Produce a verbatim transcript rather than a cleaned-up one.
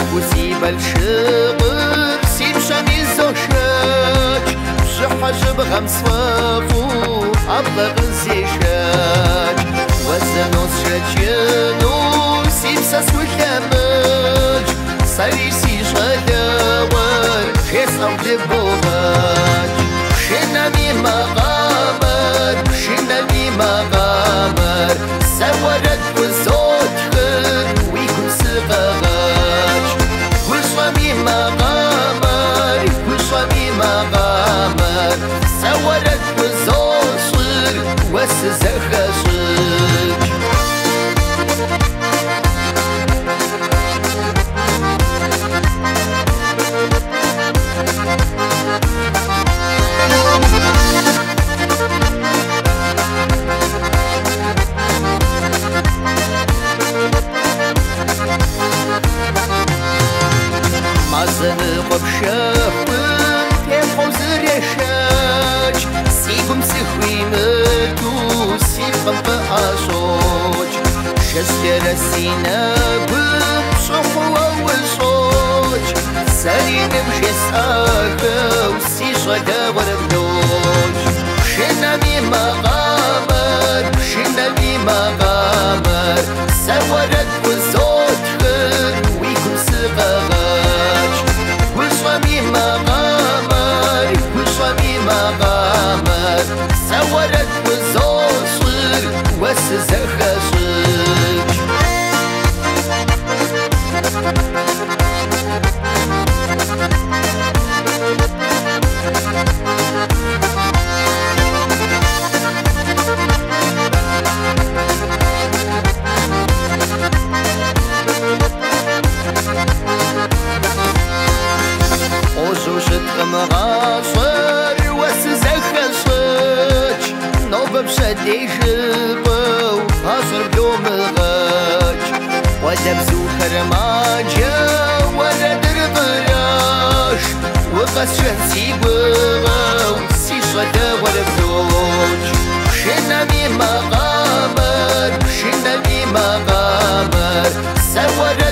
وسيب الشغل سيب شاني زوشاج بحجب غمس وفو أبغى غزيشاج وزنوس شاجينو سيب ساس وكامج صاري سيش غداور حيس أمد بوغاج شنامي مغامر شنامي مغامر سورت وزوت خر ويكون سغاج وشوامي مغامر وشوامي مغامر سورت وزوت خر وسزخشج زنقب شافن تبغو زريشاج سيبم سخوينتو سيبم بأشوج شستر السيناب بشخوة والشوج سالين بجس آكو سيشغدا وربلوج شنامي مغامر شنامي مغامر سورت وزوت خر ويكون سغاج وشوامي مغامر وشوامي مغامر سورت وزوصر وسزخشج مغاشر وسزخشج نوبة بشدي جبو غاشر بلوم غاج ودبزو خرماجة ولا دربراش وقس شنسي بغاو سي شدا ولا بلوج شنامي مغامر شنامي مغامر سورت